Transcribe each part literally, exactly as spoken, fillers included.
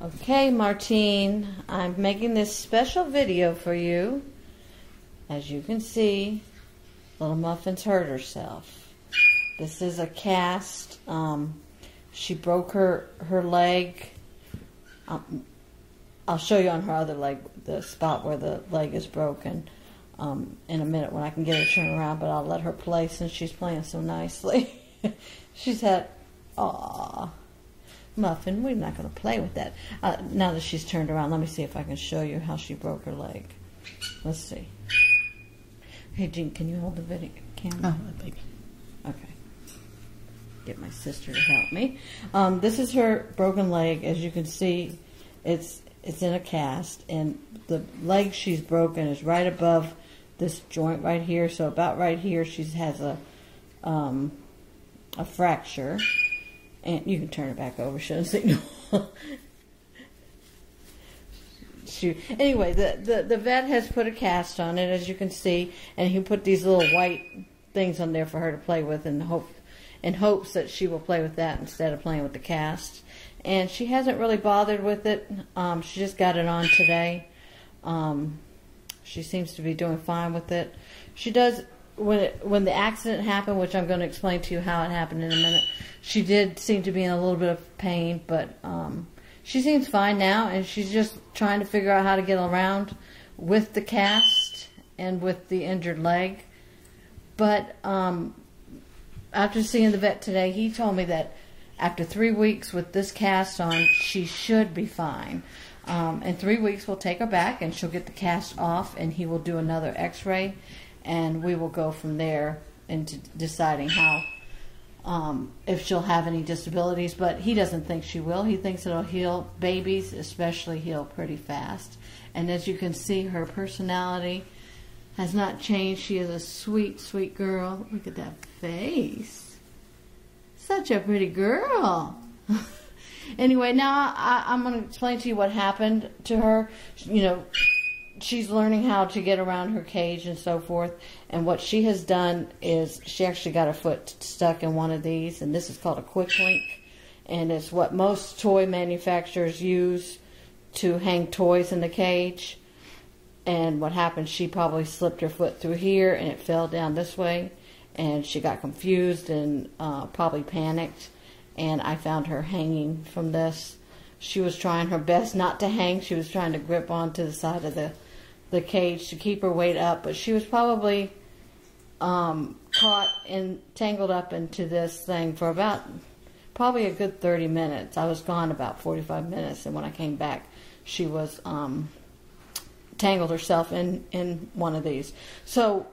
Okay, Martine, I'm making this special video for you. As you can see, little Muffin's hurt herself. This is a cast. Um, she broke her, her leg. Um, I'll show you on her other leg, the spot where the leg is broken, um, in a minute when I can get her to turn around, but I'll let her play since she's playing so nicely. She's had, aww. Muffin, we're not going to play with that. Uh, now that she's turned around, let me see if I can show you how she broke her leg. Let's see. Hey, Jean, can you hold the video camera? Oh, baby. Okay. Get my sister to help me. Um, this is her broken leg. As you can see, it's it's in a cast, and the leg she's broken is right above this joint right here. So about right here, she has a um, a fracture. And you can turn it back over. Shouldn't signal. Shoot. Anyway, the, the, the vet has put a cast on it, as you can see, and he put these little white things on there for her to play with, in hope, in hopes that she will play with that instead of playing with the cast. And she hasn't really bothered with it. Um, she just got it on today. Um, she seems to be doing fine with it. She does. When it, when the accident happened, which I'm going to explain to you how it happened in a minute, she did seem to be in a little bit of pain, but um, she seems fine now, and she's just trying to figure out how to get around with the cast and with the injured leg. But um, after seeing the vet today, he told me that after three weeks with this cast on, she should be fine. Um, in three weeks, we'll take her back, and she'll get the cast off, and he will do another x-ray. And we will go from there into deciding how, um, if she'll have any disabilities. But he doesn't think she will. He thinks it'll heal. Babies especially heal pretty fast. And as you can see, her personality has not changed. She is a sweet, sweet girl. Look at that face. Such a pretty girl. Anyway, now I, I'm going to explain to you what happened to her. You know, she's learning how to get around her cage and so forth. And what she has done is she actually got her foot stuck in one of these. And this is called a quick link. And it's what most toy manufacturers use to hang toys in the cage. And what happened, she probably slipped her foot through here and it fell down this way. And she got confused and uh, probably panicked. And I found her hanging from this. She was trying her best not to hang. She was trying to grip onto the side of the the cage to keep her weight up, but she was probably um, caught and tangled up into this thing for about probably a good thirty minutes. I was gone about forty-five minutes, and when I came back, she was um, tangled herself in, in one of these. So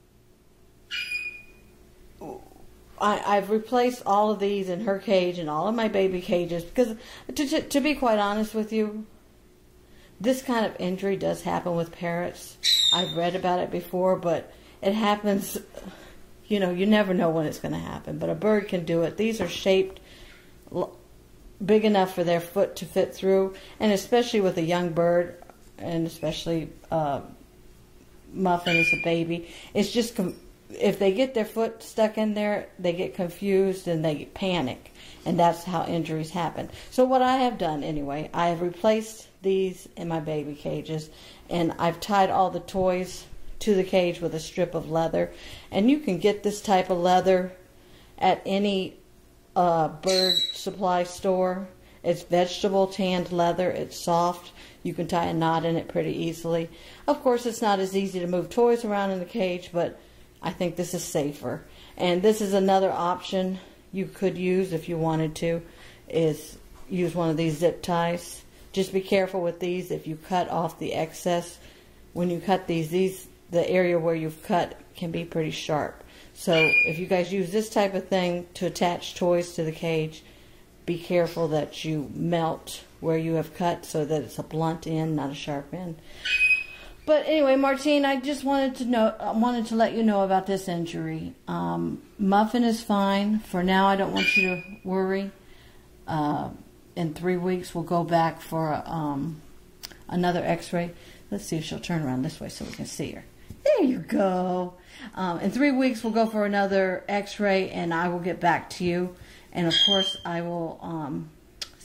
I, I've replaced all of these in her cage and all of my baby cages because, to, to, to be quite honest with you, this kind of injury does happen with parrots. I've read about it before, but it happens, you know, you never know when it's going to happen. But a bird can do it. These are shaped big enough for their foot to fit through, and especially with a young bird, and especially uh, Muffin as a baby, it's just, com if they get their foot stuck in there, they get confused and they panic. And that's how injuries happen. So what I have done anyway, I have replaced these in my baby cages, and I've tied all the toys to the cage with a strip of leather. And you can get this type of leather at any uh, bird supply store. It's vegetable tanned leather. It's soft. You can tie a knot in it pretty easily. Of course, it's not as easy to move toys around in the cage, but I think this is safer. And this is another option you could use if you wanted to, is use one of these zip ties. Just be careful with these. If you cut off the excess, when you cut these, these the area where you've cut can be pretty sharp. So if you guys use this type of thing to attach toys to the cage, be careful that you melt where you have cut so that it's a blunt end, not a sharp end. But anyway, Martine, I just wanted to know, I wanted to let you know about this injury. Um, Muffin is fine. For now, I don't want you to worry. Uh, in three weeks, we'll go back for um, another x-ray. Let's see if she'll turn around this way so we can see her. There you go. Um, in three weeks, we'll go for another x-ray, and I will get back to you. And, of course, I will um,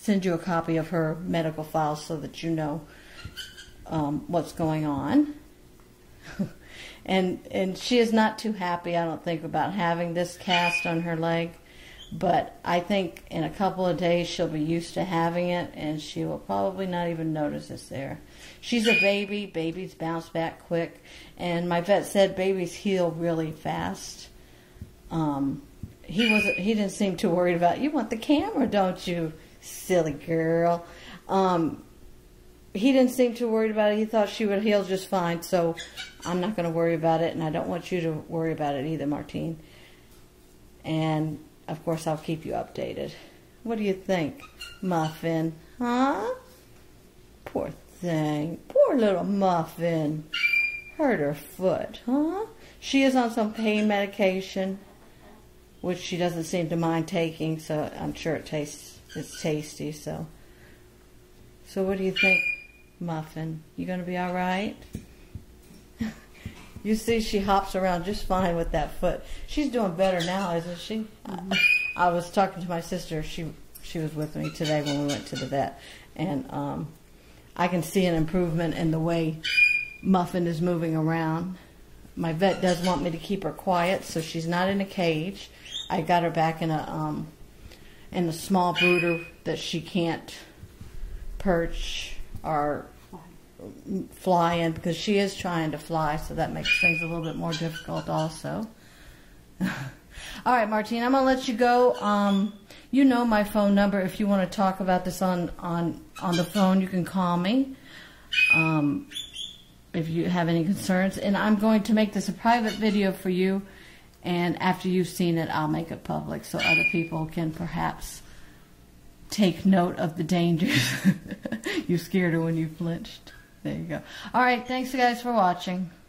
send you a copy of her medical files so that you know um, what's going on. and and she is not too happy, I don't think, about having this cast on her leg. But I think in a couple of days she'll be used to having it, and she will probably not even notice it's there. She's a baby. Babies bounce back quick. And my vet said babies heal really fast. Um, he wasn't. He didn't seem too worried about, you want the camera, don't you, silly girl? Um, he didn't seem too worried about it. He thought she would heal just fine. So I'm not going to worry about it, and I don't want you to worry about it either, Martine. And of course, I'll keep you updated. What do you think, Muffin? Huh? Poor thing. Poor little Muffin. Hurt her foot, huh? She is on some pain medication, which she doesn't seem to mind taking, so I'm sure it tastes, it's tasty, so. So what do you think, Muffin? You gonna be all right? You see, she hops around just fine with that foot. She's doing better now, isn't she? Mm-hmm. I, I was talking to my sister. She she was with me today when we went to the vet. And um, I can see an improvement in the way Muffin is moving around. My vet does want me to keep her quiet, so she's not in a cage. I got her back in a, um, in a small brooder that she can't perch or fly in, because she is trying to fly, so that makes things a little bit more difficult also. All right, Martine, I'm gonna let you go. Um, you know my phone number. If you want to talk about this on on on the phone, you can call me. Um, if you have any concerns, and I'm going to make this a private video for you. And after you've seen it, I'll make it public so other people can perhaps take note of the dangers. You scared her when you flinched. There you go. All right, thanks guys for watching.